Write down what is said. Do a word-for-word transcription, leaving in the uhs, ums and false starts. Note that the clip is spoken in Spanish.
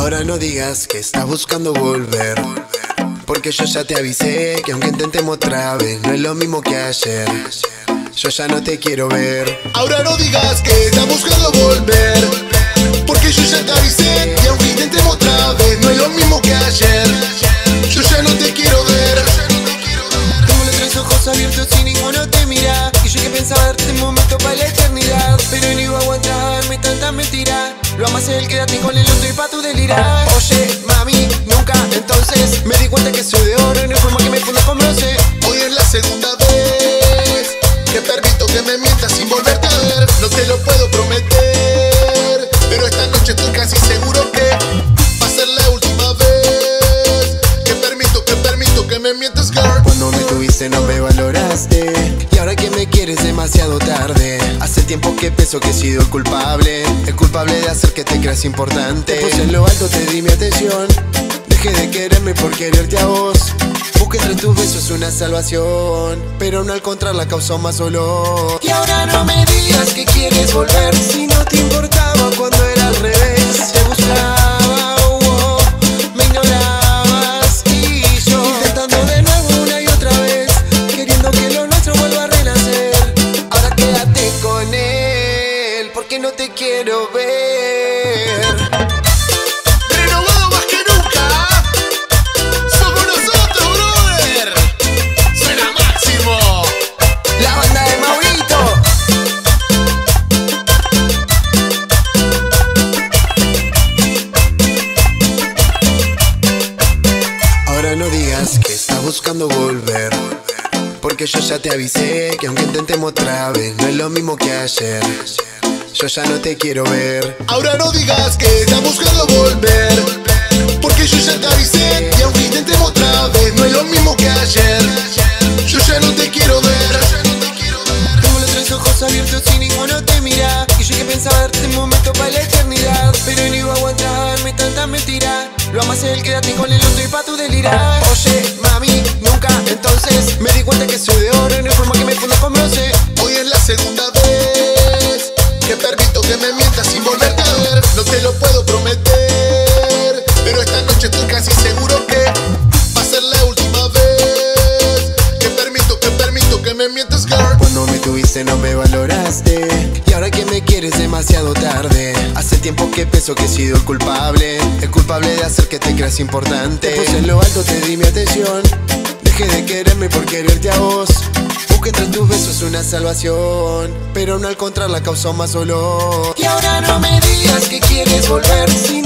Ahora no digas que estás buscando volver, porque yo ya te avisé que aunque intentemos otra vez no es lo mismo que ayer. Yo ya no te quiero ver. Ahora no digas que estás buscando volver, porque yo ya te avisé que aunque intentemos otra vez no es lo mismo que ayer. Yo ya no te quiero ver. Tengo los tres ojos abiertos y ninguno te mira, y yo que pensaba darte un momento para la eternidad, pero no iba a aguantarme tanta mentira. Lo amas él, quédate con el otro y pa' tu delirar. Oye, mami, nunca entonces me di cuenta que soy de oro y no hay forma que me funda con bronce. Hoy es la segunda vez que permito que me mientas sin volverte a ver. No te lo puedo prometer, pero esta noche estoy casi seguro que va a ser la última vez que permito, que permito que me mientas, girl. Cuando me tuviste no me valoraste, y ahora que me quieres demasiado tarde. Hace tiempo que pienso que he sido el culpable, el culpable de hacer que te creas importante. Te puse en lo alto, te di mi atención, dejé de quererme por quererte a vos. Busqué entre tus besos una salvación, pero no encontrarla causó más dolor. Y ahora no me digas que quieres volver, si no te importaba cuando era al revés. Te buscaba, oh, oh, me ignorabas y yo intentando de nuevo una y otra vez, queriendo que lo nuestro vuelva a renacer. Ahora quédate con él, porque no te quiero ver. Renovado más que nunca, somos nosotros, brother. Suena máximo. La banda de Maurito. Ahora no digas que estás buscando volver, porque yo ya te avisé que aunque intentemos otra vez no es lo mismo que ayer. Yo ya no te quiero ver. Ahora no digas que estás buscando volver, porque yo ya te avisé que aunque intentemos otra vez no es lo mismo que ayer. Yo ya no te quiero ver. Tengo los tres ojos abiertos y ninguno te mira, y yo que pensaba darte un momento para la eternidad, pero no iba a aguantarme tanta mentira. Lo amas él, quédate con el otro y pa' tu delirar. Oye, mami, nunca entonces me di cuenta que soy de oro y no hay forma que me funda con bronce. Hoy es la segunda vez que permito que me mientas sin volverte a ver. No te lo puedo prometer, pero esta noche estoy casi seguro que va a ser la última vez que permito, que permito que me mientas, girl. Cuando me tuviste no me valoraste, y ahora que me quieres demasiado tarde. Hace tiempo que pienso que he sido el culpable, el culpable de hacer que te creas importante. Te puse en lo alto, te di mi atención, dejé de quererme por quererte a vos. Busqué entre tus besos una salvación, pero no encontrarla causó más dolor. Y ahora no me digas que quieres volver, si